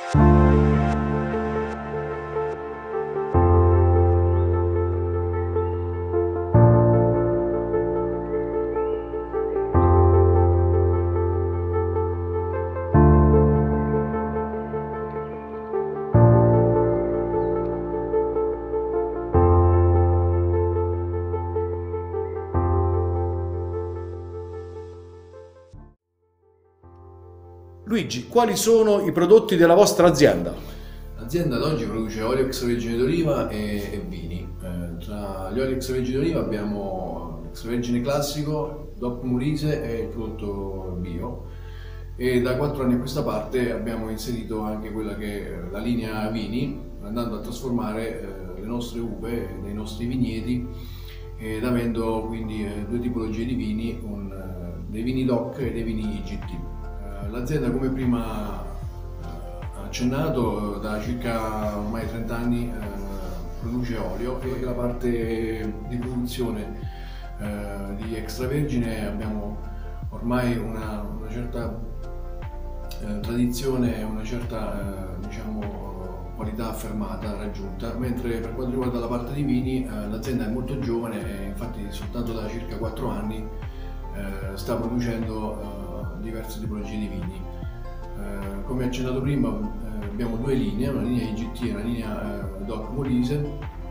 Luigi, quali sono i prodotti della vostra azienda? L'azienda ad oggi produce olio extravergine d'oliva e vini. Tra gli oli extravergine d'oliva abbiamo l'extravergine classico, DOC Molise e il prodotto bio. E da 4 anni a questa parte abbiamo inserito anche quella che è la linea vini, andando a trasformare le nostre uve nei nostri vigneti ed avendo quindi due tipologie di vini, dei vini DOC e dei vini IGT. L'azienda, come prima accennato, da circa ormai 30 anni produce olio e la parte di produzione di extravergine abbiamo ormai una certa tradizione e una certa diciamo, qualità affermata raggiunta, mentre per quanto riguarda la parte di vini l'azienda è molto giovane e infatti soltanto da circa 4 anni sta producendo diverse tipologie di vini. Come accennato prima abbiamo due linee, una linea IGT e una linea DOC Molise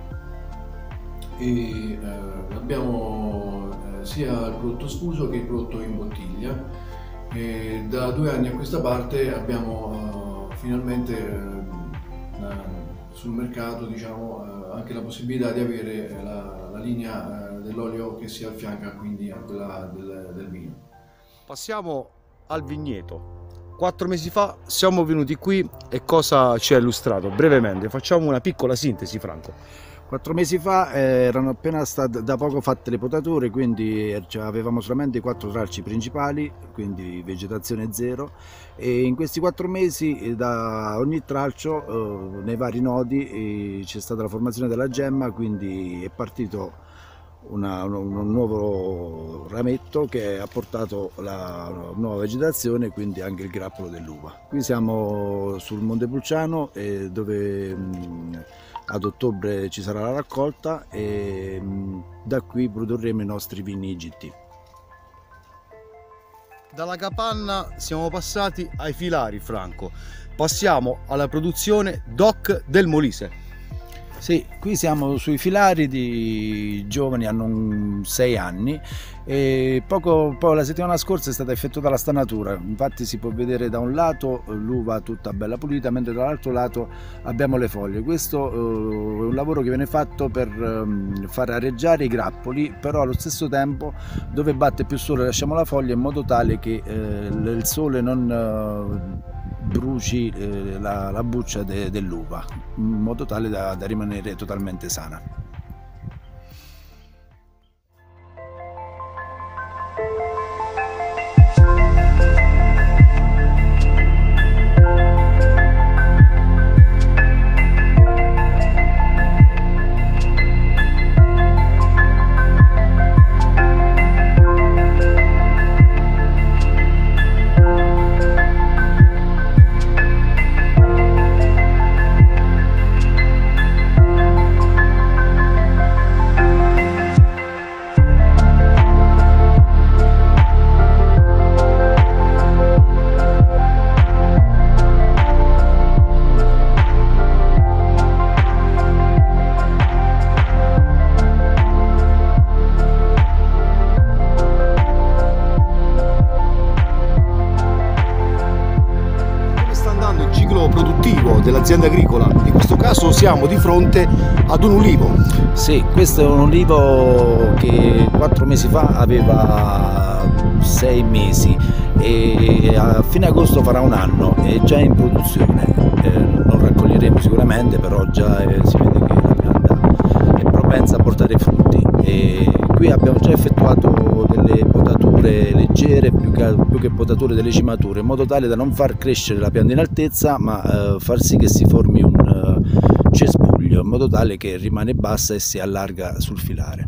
e abbiamo sia il prodotto sfuso che il prodotto in bottiglia e da 2 anni a questa parte abbiamo finalmente sul mercato diciamo, anche la possibilità di avere la linea dell'olio che si affianca quindi a quella del vino. Passiamo al vigneto. 4 mesi fa siamo venuti qui e cosa ci ha illustrato? Brevemente, facciamo una piccola sintesi, Franco. 4 mesi fa erano appena state da poco fatte le potature, quindi avevamo solamente i 4 tralci principali, quindi vegetazione zero, e in questi 4 mesi da ogni tralcio nei vari nodi c'è stata la formazione della gemma, quindi è partito un nuovo rametto che ha portato la nuova vegetazione e quindi anche il grappolo dell'uva. Qui siamo sul Montepulciano dove ad ottobre ci sarà la raccolta e da qui produrremo i nostri vini IGT. Dalla capanna siamo passati ai filari, Franco. Passiamo alla produzione DOC del Molise. Sì, qui siamo sui filari di giovani, hanno 6 anni e poi la settimana scorsa è stata effettuata la stanatura, infatti si può vedere da un lato l'uva tutta bella pulita, mentre dall'altro lato abbiamo le foglie. Questo è un lavoro che viene fatto per far areggiare i grappoli, però allo stesso tempo dove batte più sole lasciamo la foglia in modo tale che il sole non bruci la buccia dell'uva, in modo tale da rimanere totalmente sana. Dell'azienda agricola, in questo caso siamo di fronte ad un ulivo. Sì, questo è un ulivo che 4 mesi fa aveva 6 mesi e a fine agosto farà 1 anno, è già in produzione. Non raccoglieremo sicuramente, però già si vede che la pianta è propensa a portare frutti. E qui abbiamo già effettuato delle potature leggere, più che potature delle cimature, in modo tale da non far crescere la pianta in altezza, ma far sì che si formi un cespuglio, in modo tale che rimane bassa e si allarga sul filare.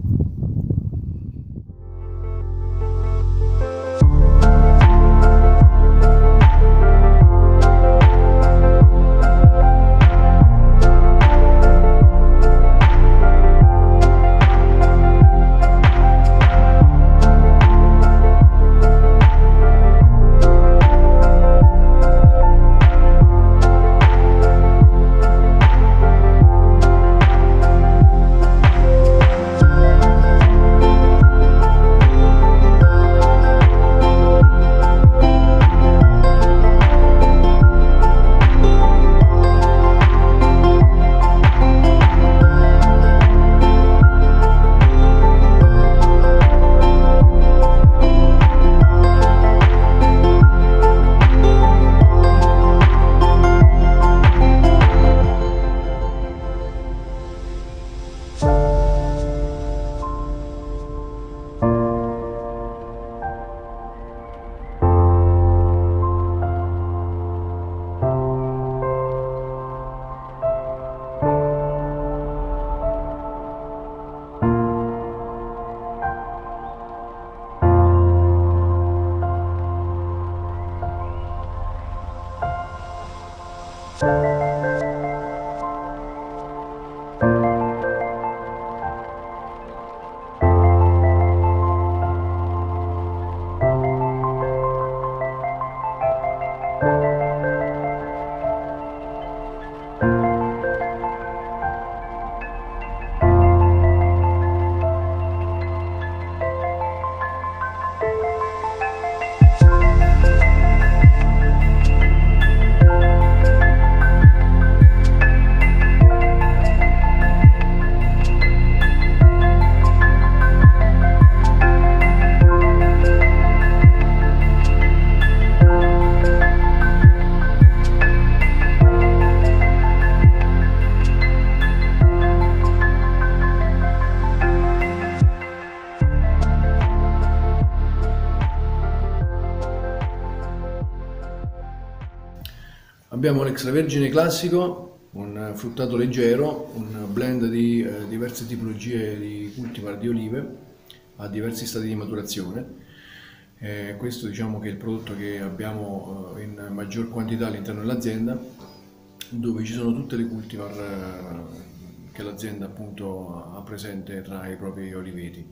Abbiamo l'extravergine classico, un fruttato leggero, un blend di diverse tipologie di cultivar di olive a diversi stadi di maturazione. Questo diciamo che è il prodotto che abbiamo in maggior quantità all'interno dell'azienda, dove ci sono tutte le cultivar che l'azienda appunto ha presente tra i propri oliveti.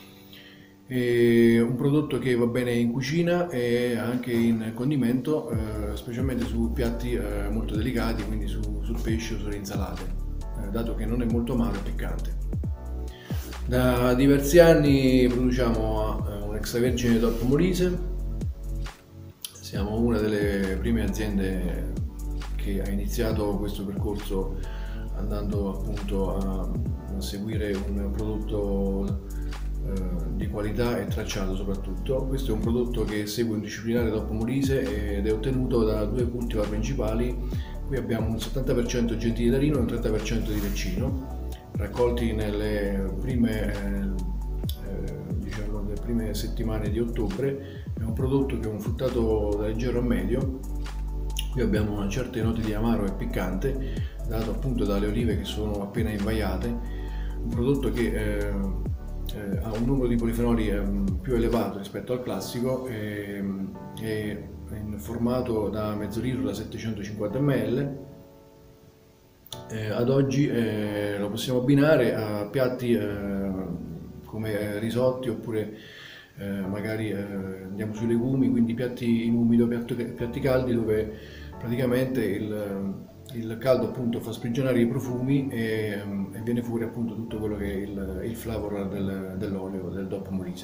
È un prodotto che va bene in cucina e anche in condimento, specialmente su piatti molto delicati, quindi sul pesce o sulle insalate, dato che non è molto amaro e piccante. Da diversi anni produciamo un extravergine DOP Molise. Siamo una delle prime aziende che ha iniziato questo percorso andando appunto a seguire un prodotto di qualità e tracciato soprattutto. Questo è un prodotto che segue un disciplinare DOP Molise ed è ottenuto da due cultivar principali. Qui abbiamo un 70% gentili d'Arino e un 30% di Leccino, raccolti nelle prime, diciamo, le prime settimane di ottobre. È un prodotto che è un fruttato da leggero a medio. Qui abbiamo una certa note di amaro e piccante, dato appunto dalle olive che sono appena invaiate. Un prodotto che ha un numero di polifenoli più elevato rispetto al classico, è in formato da mezzo litro da 750 ml. Ad oggi lo possiamo abbinare a piatti come risotti, oppure magari andiamo sui legumi, quindi piatti in umido, piatti caldi, dove praticamente il caldo appunto fa sprigionare i profumi e viene fuori appunto tutto quello che è il flavor dell'olio del DOP Molise.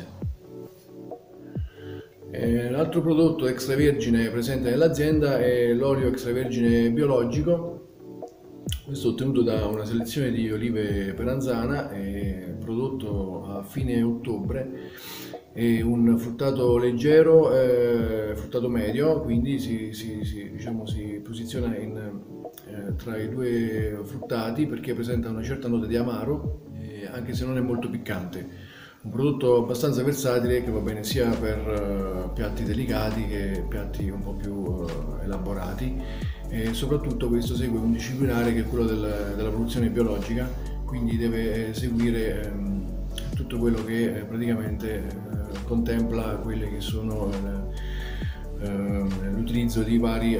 L'altro prodotto extravergine presente nell'azienda è l'olio extravergine biologico. Questo è ottenuto da una selezione di olive peranzana, prodotto a fine ottobre. È un fruttato leggero, fruttato medio, quindi diciamo, si posiziona tra i due fruttati perché presenta una certa nota di amaro, anche se non è molto piccante. Un prodotto abbastanza versatile che va bene sia per piatti delicati che piatti un po' più elaborati, e soprattutto questo segue un disciplinare che è quello della produzione biologica, quindi deve seguire tutto quello che praticamente contempla quelle che sono l'utilizzo di vari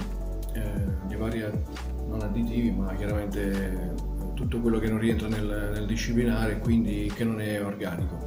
non additivi, ma chiaramente tutto quello che non rientra nel disciplinare e quindi che non è organico.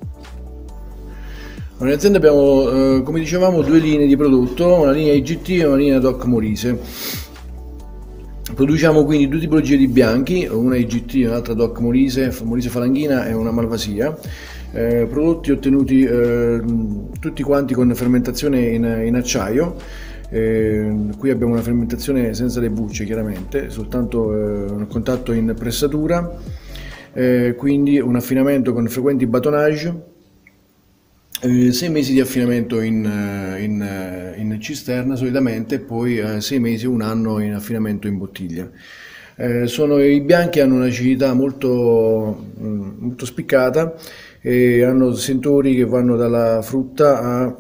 In azienda abbiamo, come dicevamo, due linee di prodotto, una linea IGT e una linea DOC Molise. Produciamo quindi due tipologie di bianchi, una IGT e un'altra DOC Molise Falanghina e una Malvasia, prodotti ottenuti tutti quanti con fermentazione in acciaio. Qui abbiamo una fermentazione senza le bucce, chiaramente, soltanto un contatto in pressatura, quindi un affinamento con frequenti batonnage, 6 mesi di affinamento in cisterna solitamente, e poi 6 mesi, un anno in affinamento in bottiglia. I bianchi hanno un'acidità molto spiccata e hanno sentori che vanno dalla frutta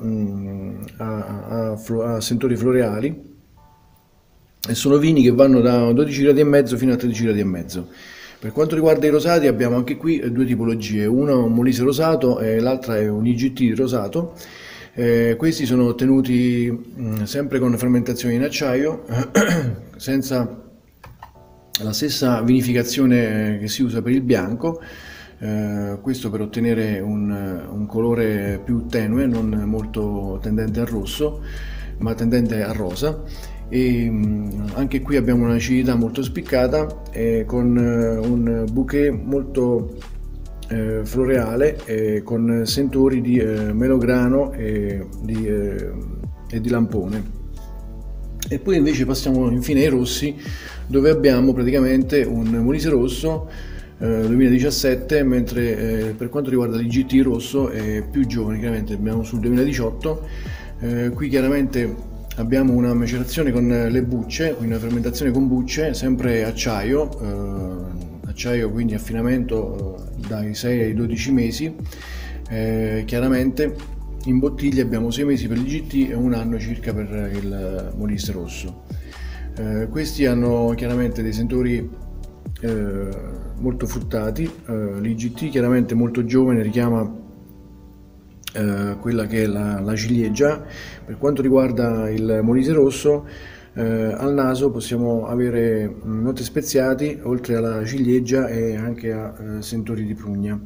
a sentori floreali, e sono vini che vanno da 12 gradi e mezzo fino a 13 gradi e mezzo. Per quanto riguarda i rosati abbiamo anche qui due tipologie, una è un Molise rosato e l'altra è un IGT rosato. Questi sono ottenuti sempre con fermentazione in acciaio, senza la stessa vinificazione che si usa per il bianco, questo per ottenere un colore più tenue, non molto tendente al rosso, ma tendente al rosa. E anche qui abbiamo un'acidità molto spiccata, con un bouquet molto floreale, con sentori di melograno e di lampone. E poi invece passiamo infine ai rossi, dove abbiamo praticamente un Molise rosso 2017, mentre per quanto riguarda l'IGT rosso è più giovane, chiaramente abbiamo sul 2018. Qui chiaramente abbiamo una macerazione con le bucce, quindi una fermentazione con bucce, sempre acciaio, quindi affinamento dai 6 ai 12 mesi. Chiaramente in bottiglia abbiamo 6 mesi per l'IGT e un anno circa per il Molise rosso. Questi hanno chiaramente dei sentori molto fruttati. L'IGT chiaramente molto giovane, richiama quella che è la ciliegia. Per quanto riguarda il Molise rosso, al naso possiamo avere note speziati, oltre alla ciliegia, e anche a sentori di prugna.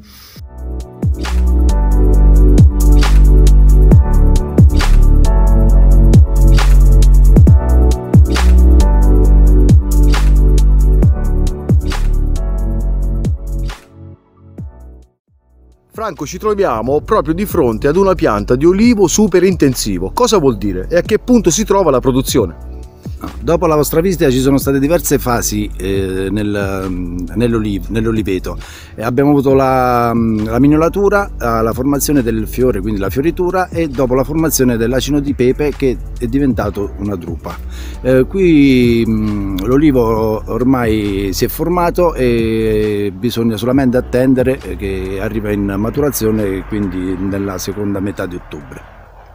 Franco, ci troviamo proprio di fronte ad una pianta di olivo super intensivo. Cosa vuol dire e a che punto si trova la produzione? Dopo la vostra visita ci sono state diverse fasi nell'oliveto. Abbiamo avuto la mignolatura, la formazione del fiore, quindi la fioritura, e dopo la formazione dell'acino di pepe, che è diventato una drupa. Qui l'olivo ormai si è formato e bisogna solamente attendere che arriva in maturazione, quindi nella seconda metà di ottobre.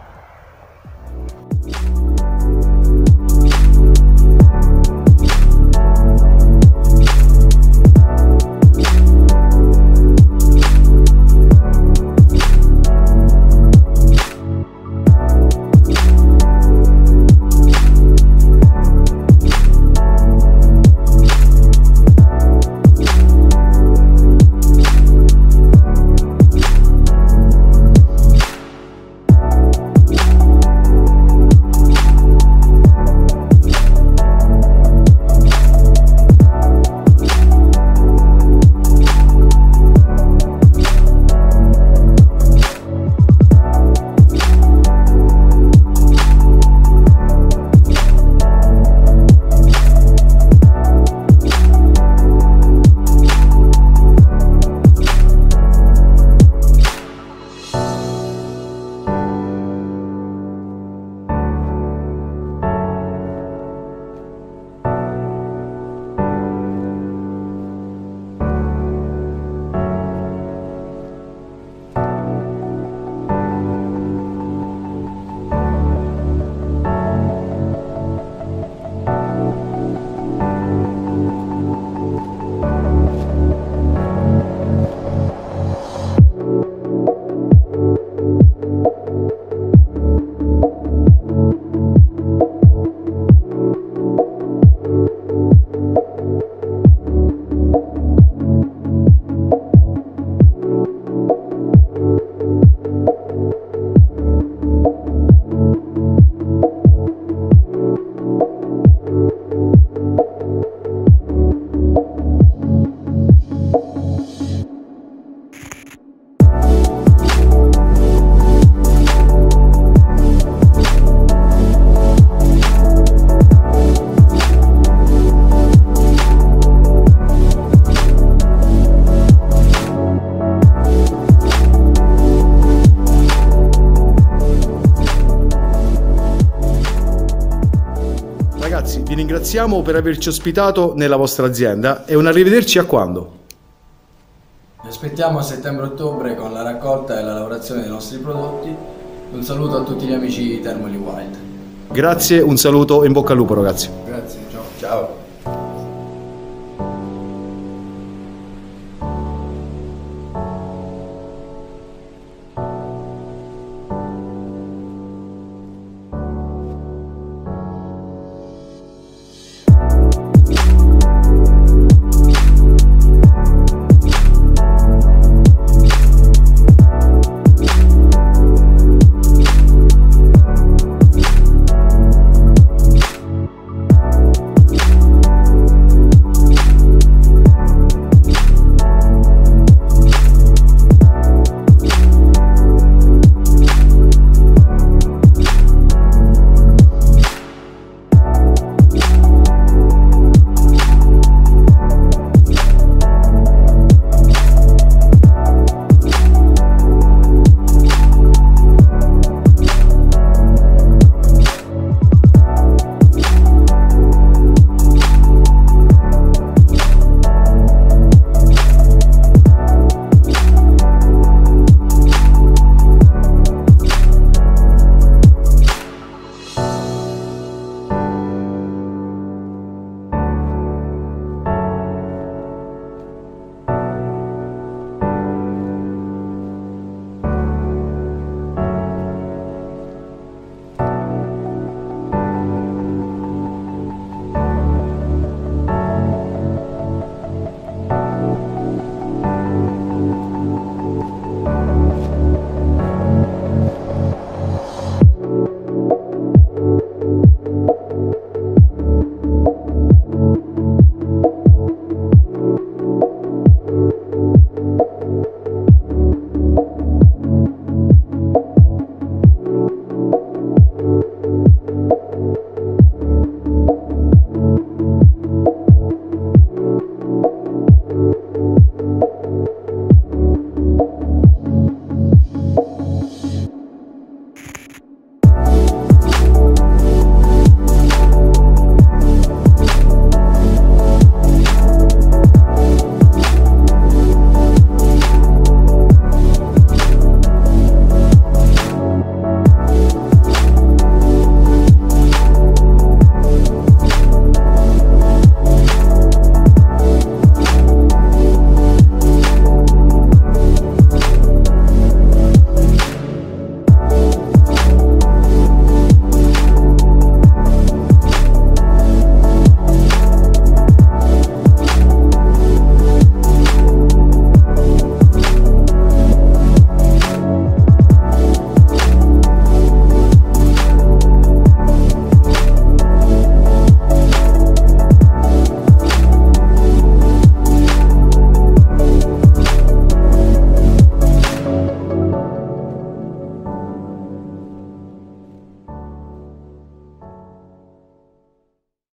Vi ringraziamo per averci ospitato nella vostra azienda e un arrivederci a quando? Vi aspettiamo a settembre-ottobre con la raccolta e la lavorazione dei nostri prodotti. Un saluto a tutti gli amici di Termoli Wild. Grazie, un saluto e in bocca al lupo ragazzi. Grazie, ciao. Ciao.